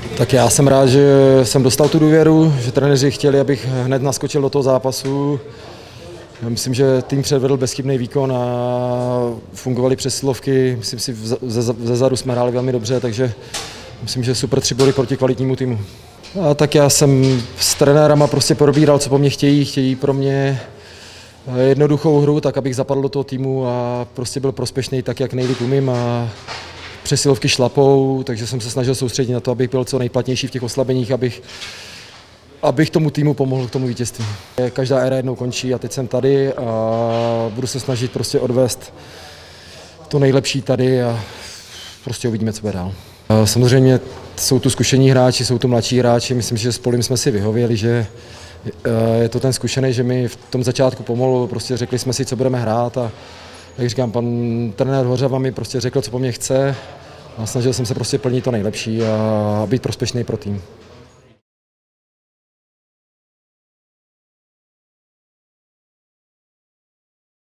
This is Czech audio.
Tak já jsem rád, že jsem dostal tu důvěru, že trenéři chtěli, abych hned naskočil do toho zápasu. Já myslím, že tým předvedl bezchybný výkon a fungovaly přesilovky. Myslím si, ze zadu jsme hráli velmi dobře, takže myslím, že super 3 body proti kvalitnímu týmu. A tak já jsem s trenérama prostě probíral, co po mně chtějí. Chtějí pro mě jednoduchou hru, tak abych zapadl do toho týmu a prostě byl prospěšný tak, jak nejlíp umím. A přesilovky šlapou, takže jsem se snažil soustředit na to, abych byl co nejplatnější v těch oslabeních, abych tomu týmu pomohl k tomu vítězství. Každá éra jednou končí a teď jsem tady a budu se snažit prostě odvést to nejlepší tady a prostě uvidíme, co bude dál. Samozřejmě jsou tu zkušení hráči, jsou tu mladší hráči, myslím, že s Polím jsme si vyhověli, že je to ten zkušený, že mi v tom začátku pomohl, prostě řekli jsme si, co budeme hrát a jak říkám, pan trenér Hořava mi prostě řekl, co po mně chce a snažil jsem se prostě plnit to nejlepší a být prospěšný pro tým.